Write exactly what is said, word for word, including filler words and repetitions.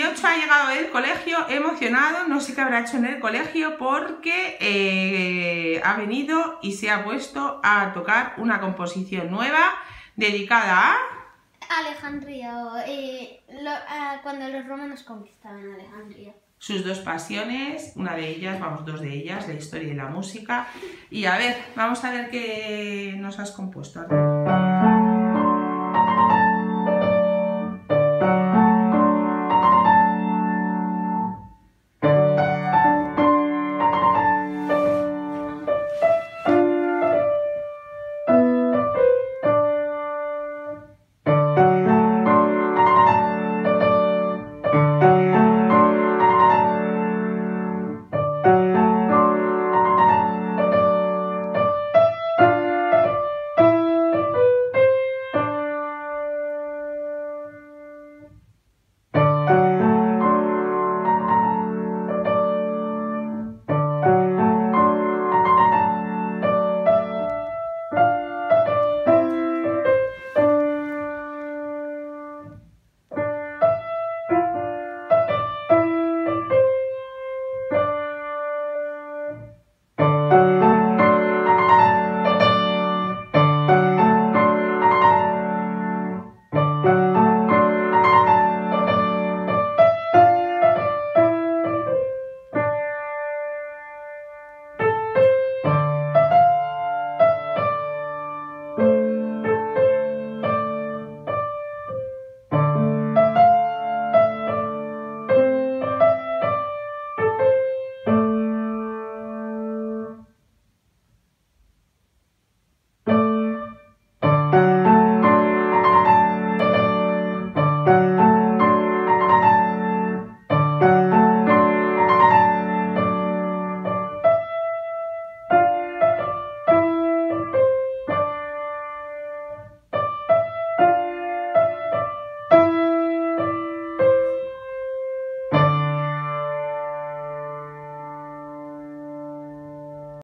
Yocho ha llegado del colegio emocionado, no sé qué habrá hecho en el colegio porque eh, ha venido y se ha puesto a tocar una composición nueva dedicada a... Alejandría, eh, lo, eh, cuando los romanos conquistaban Alejandría. Sus dos pasiones, una de ellas, vamos, dos de ellas, la historia y la música. Y a ver, vamos a ver qué nos has compuesto. A ver.